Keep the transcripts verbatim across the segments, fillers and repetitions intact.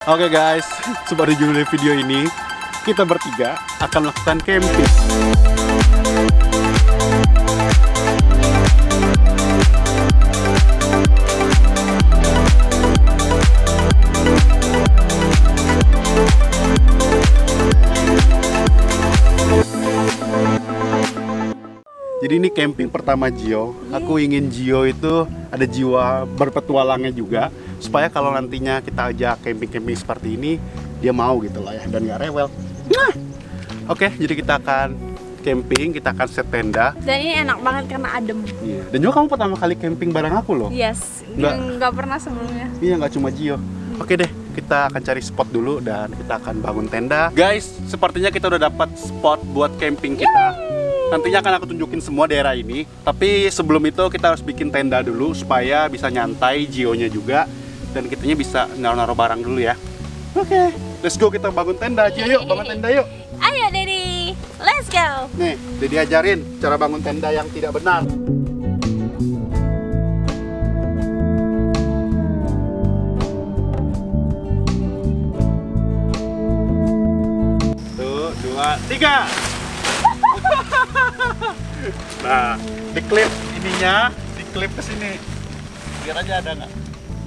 Oke guys, seperti judul video ini, kita bertiga akan melakukan camping. Jadi ini camping pertama Gio. Aku ingin Gio itu ada jiwa berpetualangnya juga, supaya kalau nantinya kita ajak camping-camping seperti ini, dia mau gitu lah ya, dan nggak rewel. Nah. Oke, jadi kita akan camping, kita akan set tenda. Dan ini enak banget karena adem. Iya. Dan juga kamu pertama kali camping bareng aku loh. Yes, nggak, nggak pernah sebelumnya. Iya, nggak cuma Gio. Hmm. Oke deh, kita akan cari spot dulu dan kita akan bangun tenda. Guys, sepertinya kita udah dapat spot buat camping kita. Yeay. Nantinya akan aku tunjukin semua daerah ini. Tapi sebelum itu kita harus bikin tenda dulu supaya bisa nyantai Gio-nya juga. Dan kitanya bisa naruh-naruh barang dulu ya. Oke, okay. Let's go, kita bangun tenda. Gio, yuk bangun tenda yuk. Ayo Dedi, let's go. Nih, Dedi ajarin cara bangun tenda yang tidak benar. Satu, dua, tiga. Nah, diklip ininya, diklip ke sini. Biar aja ada nggak?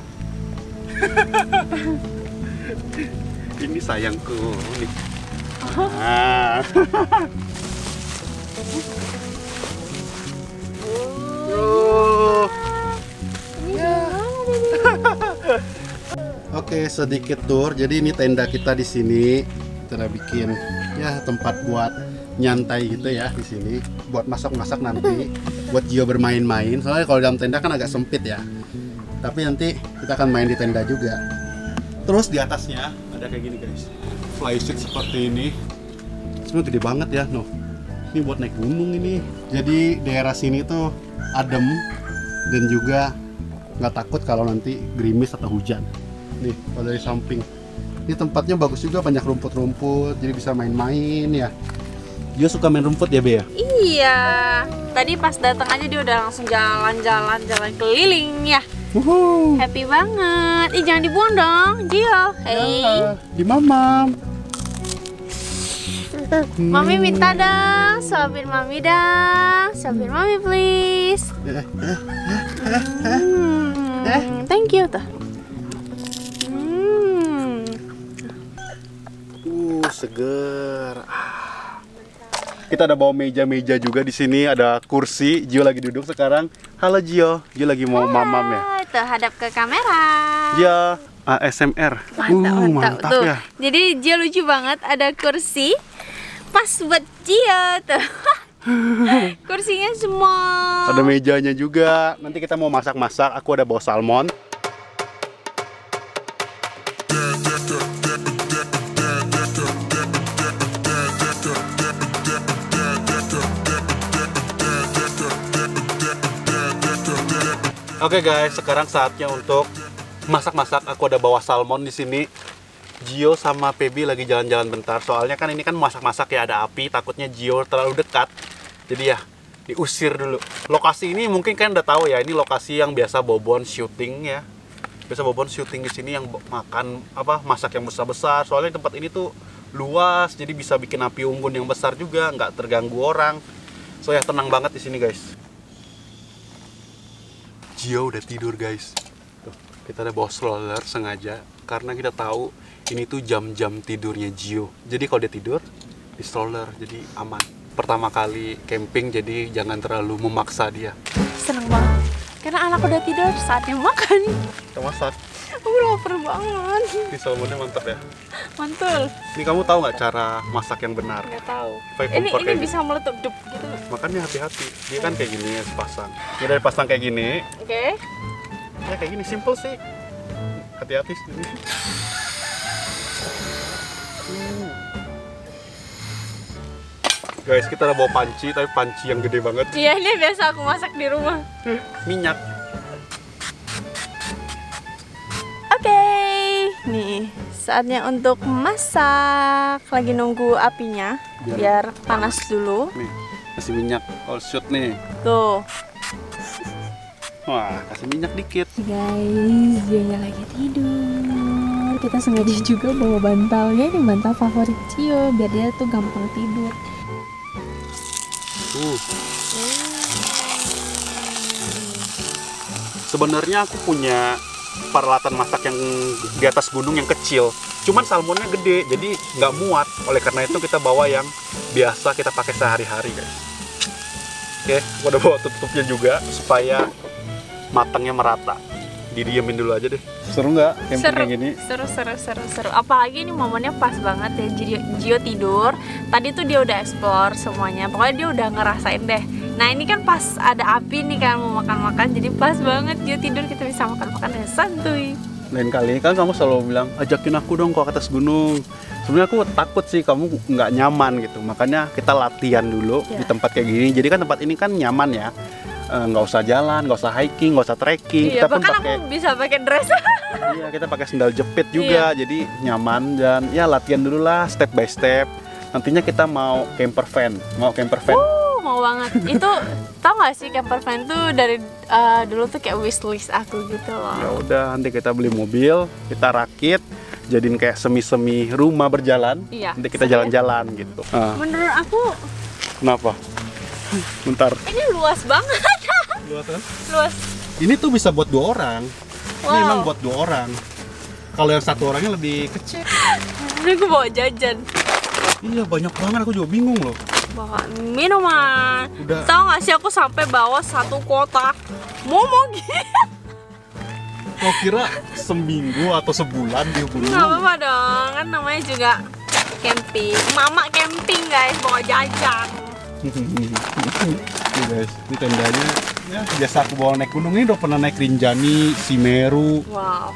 Ini sayangku nih. Nah. Oh. Oke, sedikit tour. Jadi ini tenda kita di sini. Kita bikin ya tempat buat nyantai gitu ya di sini, buat masak-masak nanti, buat Gio bermain-main. Soalnya kalau dalam tenda kan agak sempit ya. Tapi nanti kita akan main di tenda juga. Terus di atasnya ada kayak gini guys, flysheet seperti ini. Sebenarnya gede banget ya, noh. Ini buat naik gunung ini. Jadi daerah sini tuh adem dan juga nggak takut kalau nanti gerimis atau hujan. Nih, kalau dari samping. Ini tempatnya bagus juga, banyak rumput-rumput, jadi bisa main-main ya. Dia suka main rumput ya, Be ya? Iya. Tadi pas datang aja dia udah langsung jalan-jalan jalan keliling ya. Wuhu. Happy banget. Ih, jangan dibuang dong, Gio. Hey. Ya, di mamam. Hmm. Mami minta dong, suapin Mami dong. Suapin Mami please. Hmm. Thank you tuh. Hmm. Uh, seger. Kita ada bawa meja-meja juga di sini, ada kursi. Gio lagi duduk sekarang. Halo Gio, Gio lagi mau mamam ya. Tuh hadap ke kamera. Ya, A S M R. Mantap, uh, mantap, mantap tuh. Ya. Jadi Gio lucu banget, ada kursi pas buat Gio tuh. Kursinya semua. Ada mejanya juga. Nanti kita mau masak-masak. Aku ada bawa salmon. Oke guys, sekarang saatnya untuk masak-masak. Aku ada bawa salmon di sini. Gio sama Pebi lagi jalan-jalan bentar. Soalnya kan ini kan masak-masak ya, ada api. Takutnya Gio terlalu dekat. Jadi ya diusir dulu. Lokasi ini mungkin kan udah tahu ya. Ini lokasi yang biasa Bobon syuting ya. Biasa Bobon syuting di sini yang makan apa masak yang besar-besar. Soalnya tempat ini tuh luas, jadi bisa bikin api unggun yang besar juga, nggak terganggu orang. So ya tenang banget di sini guys. Gio udah tidur guys. Tuh, kita ada bawa stroller sengaja karena kita tahu ini tuh jam-jam tidurnya Gio. Jadi kalau dia tidur di stroller jadi aman. Pertama kali camping jadi jangan terlalu memaksa dia. Seneng banget karena anak udah tidur, saatnya makan. Kita masak. Aku lapar banget. Ini salmonnya mantap ya. Mantul. Ini kamu tahu nggak cara masak yang benar? Nggak tahu. Pakai Ini kompor ini kayak bisa meletup dup gitu. Makanya hati-hati. Dia kan kayak gini ya sepasang. Ini dari pasang kayak gini. Oke. Okay. Ya kayak gini simple sih. Hati-hati sini. Hmm. Guys, kita udah bawa panci, tapi panci yang gede banget. Iya, ini biasa aku masak di rumah. Minyak. Oke, okay. Nih saatnya untuk masak. Lagi nunggu apinya biar, biar panas dulu. Nih, kasih minyak all shoot nih. Tuh. Wah, kasih minyak dikit. Guys, dia lagi tidur. kita sengaja juga bawa bantalnya. Ini bantal favorit Cio, biar dia tuh gampang tidur. Uh. Sebenarnya aku punya peralatan masak yang di atas gunung yang kecil, cuman salmonnya gede, jadi nggak muat. Oleh karena itu kita bawa yang biasa kita pakai sehari-hari, guys. Oke, aku udah bawa tutupnya juga supaya matangnya merata. Didiemin dulu aja deh. Seru nggak camping Seru, kayak gini? seru, seru, seru, seru. Apalagi ini momennya pas banget ya. Gio, Gio tidur. Tadi tuh dia udah explore semuanya. Pokoknya dia udah ngerasain deh. Nah ini kan pas ada api nih kan mau makan-makan. Jadi pas banget Gio tidur, kita bisa makan-makan dan santuy. Lain kali kan kamu selalu bilang, ajakin aku dong ke atas gunung. Sebenarnya aku takut sih kamu nggak nyaman gitu. Makanya kita latihan dulu ya. Di tempat kayak gini. Jadi kan tempat ini kan nyaman ya. Nggak usah jalan, nggak usah hiking, nggak usah trekking. Iya, kita pun bahkan pakai, aku bisa pakai dress. iya, kita pakai sendal jepit juga, Iya. jadi nyaman. Dan ya latihan dulu lah, step by step. Nantinya kita mau camper van, mau camper van. Uh, mau banget. Itu tau gak sih camper van tuh dari uh, dulu tuh kayak wishlist aku gitu loh. Ya udah, nanti kita beli mobil, kita rakit, jadiin kayak semi-semi rumah berjalan. Iya, Nanti kita serius? jalan-jalan gitu. Ah, Menurut aku kenapa? Bentar. ini luas banget. Luas kan? Luas. Ini tuh bisa buat dua orang. Ini Wow. emang buat dua orang. Kalau yang satu orangnya lebih kecil. Ini aku bawa jajan. Iya, banyak banget, aku juga bingung loh. Bawa minuman. Udah. Tahu nggak sih aku sampai bawa satu kotak momo gitu. Kau kira seminggu atau sebulan di gunung? Nggak apa-apa dong, kan namanya juga camping. Mama camping guys, bawa jajan. Nih guys, ini tendanya ya biasa aku bawa naik gunung. Ini udah pernah naik Rinjani, Semeru. Wow.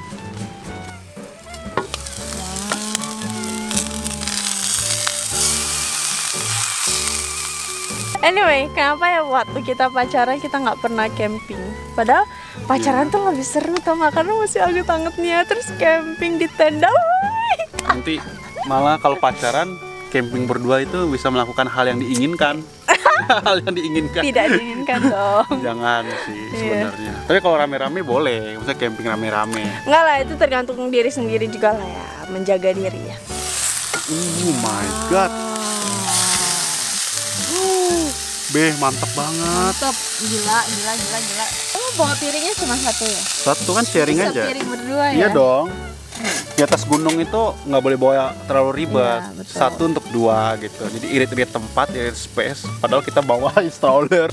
Anyway, kenapa ya waktu kita pacaran kita nggak pernah camping? Padahal pacaran tuh lebih seru tau nggak? Karena masih anget-angetnya, terus camping di tenda. Wuih. Nanti malah kalau pacaran, camping berdua itu bisa melakukan hal yang diinginkan. Hal yang diinginkan. Tidak diinginkan dong. Jangan sih Iya. sebenarnya. Tapi kalau rame-rame boleh, misalnya camping rame-rame. Enggak lah, itu tergantung diri sendiri juga lah ya, menjaga diri ya. Oh my god. Beh, mantap banget. Top, gila, gila, gila, gila. Oh, bawa piringnya cuma satu ya? Satu kan sharing Bisa aja. piring berdua ya? Iya dong. Di atas gunung itu nggak boleh bawa terlalu ribet. Iya, betul. Satu untuk dua gitu. Jadi irit-irit tempat, irit space. Padahal kita bawa stroller.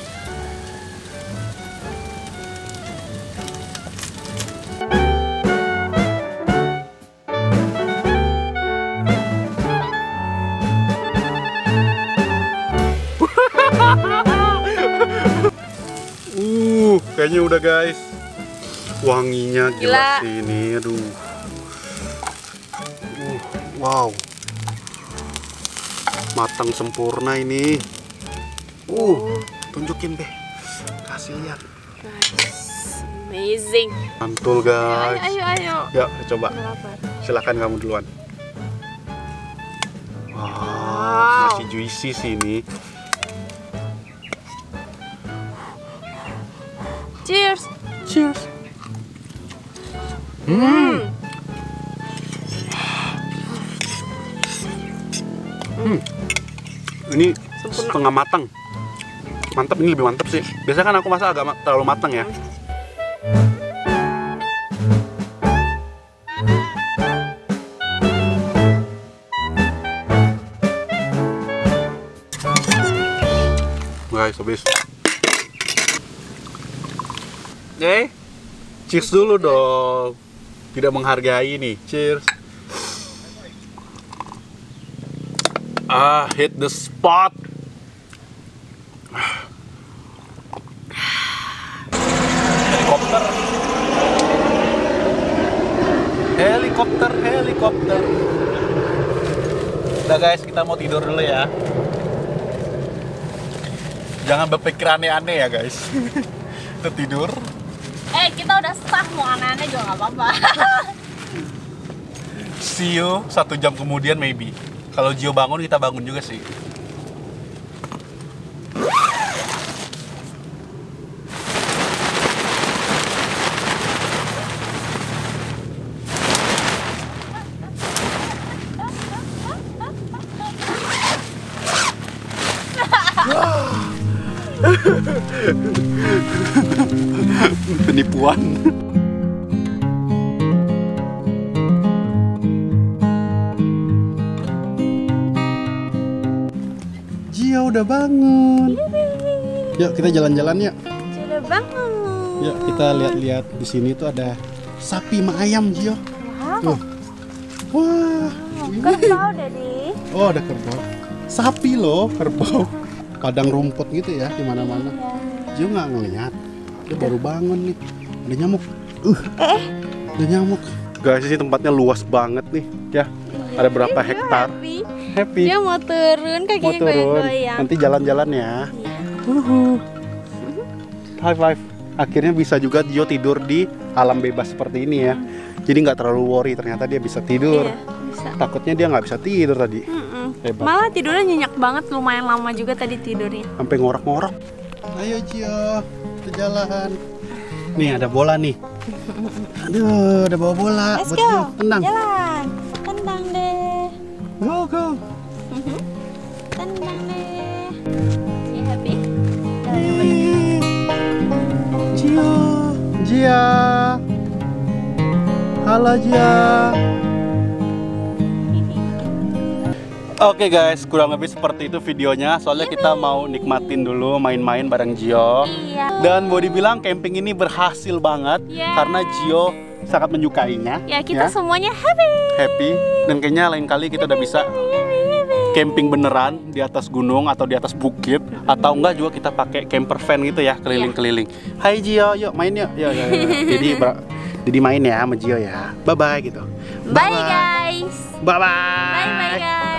uh, kayaknya udah guys. Wanginya gila, Gila. sih ini, aduh. Uh, wow. Matang sempurna ini. Uh, tunjukin deh. Kasih lihat. Guys, amazing. Mantul Ayo, guys. ayo, ayo. Yuk, coba. Udah lapar. Silakan kamu duluan. Wow, Wow. masih juicy sih ini. Cheers. Cheers. Hmm. Hmm. Ini Sempurna. setengah matang. Mantap, ini lebih mantap sih. Biasanya kan aku masak agak ma- terlalu matang ya. Guys, habis. Eh, cheers dulu dong. Tidak menghargai nih. Cheers. Ah, hit the spot. Helikopter. Helikopter, helikopter. Udah guys, kita mau tidur dulu ya. Jangan berpikir aneh-aneh ya guys. Kita tidur. Eh, kita udah sah, mau aneh-aneh juga nggak apa-apa. See you satu jam kemudian maybe. Kalau Gio bangun, kita bangun juga sih. Penipuan. Gio udah bangun. Yuk kita jalan-jalan yuk. Sudah bangun. Yuk kita lihat-lihat di sini tuh ada sapi sama ayam Gio. Wow. Tuh. Wah. Kerbau Daddy. Oh ada kerbau. Sapi loh kerbau. Padang rumput gitu ya di mana-mana. Gio nggak ngeliat. Dia baru bangun nih. Ada nyamuk. Uh. Eh. Ada nyamuk. Guys ini tempatnya luas banget nih ya. Ada berapa Dia hektar? happy. Happy. Dia mau turun Mau kakinya turun. goyang-goyang. Nanti jalan-jalan ya. Iya. Uhuh. High five. Akhirnya bisa juga Gio tidur di alam bebas seperti ini ya. Jadi nggak terlalu worry, ternyata dia bisa tidur. Iya, bisa. Takutnya dia nggak bisa tidur tadi. Mm-mm. Hebat. Malah tidurnya nyenyak banget, lumayan lama juga tadi tidurnya. Sampai ngorok-ngorok. Ayo Gio, kita jalan. Nih ada bola nih. Aduh, ada bawa bola. Let's buat go. Gio. Tendang. Jalan. Tendang deh. Go go. Tendang deh. You happy? Gio, Gia. Halo Gia. Oke guys, kurang lebih seperti itu videonya. Soalnya kita mau nikmatin dulu main-main bareng Gio. Iya. Dan boleh dibilang camping ini berhasil banget Iya. karena Gio sangat menyukainya. Ya kita semuanya happy. Happy. Dan kayaknya lain kali kita udah bisa camping beneran di atas gunung atau di atas bukit, atau enggak juga kita pakai camper van gitu ya, keliling-keliling. Hai Gio, yuk main yuk. Yuk, yuk, yuk. Jadi jadi main ya sama Gio ya. Bye bye gitu. Bye guys. Bye bye. Bye bye guys.